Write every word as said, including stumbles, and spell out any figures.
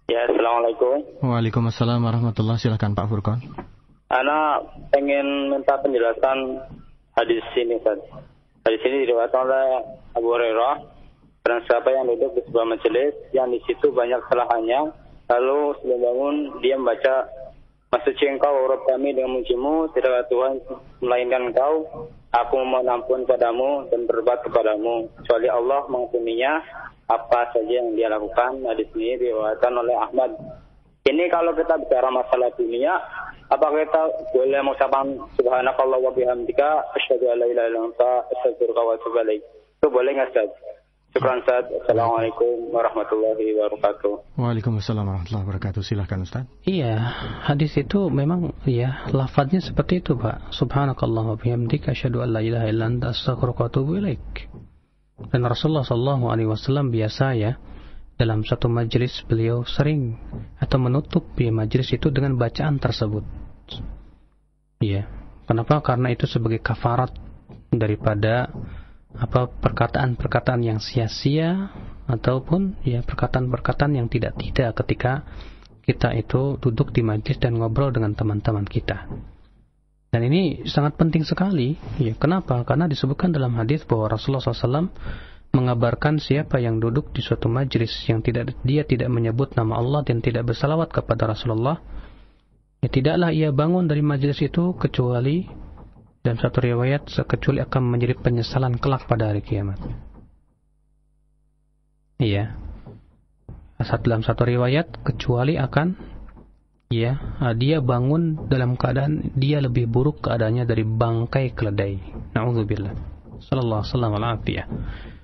Ya, assalamualaikum. Waalaikumsalam warahmatullahi. Silakan Pak Furqan. Ana pengen minta penjelasan hadis ini, Ustaz. Hadis ini diriwayatkan oleh Abu Hurairah. Barang siapa yang duduk di sebuah majelis yang di situ banyak kesalahannya, lalu sebelum bangun dia membaca, "Maksudnya engkau, Rabb kami, dengan mujimu, tidak ada Tuhan melainkan engkau. Aku memohon ampun padamu dan berbuat kepadamu, kecuali Allah mengampuninya apa saja yang dia lakukan." Hadis ini diriwayatkan oleh Ahmad. Ini kalau kita bicara masalah dunia, apakah kita boleh mengucapkan subhanakallah wa bihamdika asyhadu an la ilaha illa anta astaghfiruka wa atubu ilaik? Itu boleh enggak, Ustaz? Syukran, Ustaz. Assalamualaikum warahmatullahi wabarakatuh. Waalaikumsalam warahmatullahi wabarakatuh. Silakan, Ustaz. Iya, hadis itu memang ya lafadznya seperti itu, Pak. Subhanakallah wa bihamdika asyhadu an la ilaha illa anta astaghfiruka wa atubu ilaik. Dan Rasulullah sallallahu alaihi wasallam biasa ya dalam satu majelis beliau sering atau menutup ya majelis itu dengan bacaan tersebut. Iya. Kenapa? Karena itu sebagai kafarat daripada apa perkataan-perkataan yang sia-sia ataupun ya perkataan-perkataan yang tidak-tidak ketika kita itu duduk di majelis dan ngobrol dengan teman-teman kita. Dan ini sangat penting sekali. Ya, kenapa? Karena disebutkan dalam hadis bahwa Rasulullah shallallahu alaihi wasallam mengabarkan siapa yang duduk di suatu majelis yang tidak dia tidak menyebut nama Allah dan tidak bersalawat kepada Rasulullah, ya tidaklah ia bangun dari majelis itu kecuali dalam satu riwayat kecuali akan menjadi penyesalan kelak pada hari kiamat. Iya. Dalam satu riwayat kecuali akan ya, dia bangun dalam keadaan dia lebih buruk keadaannya dari bangkai keledai. Na'udzubillah. Sallallahu alaihi wasallam.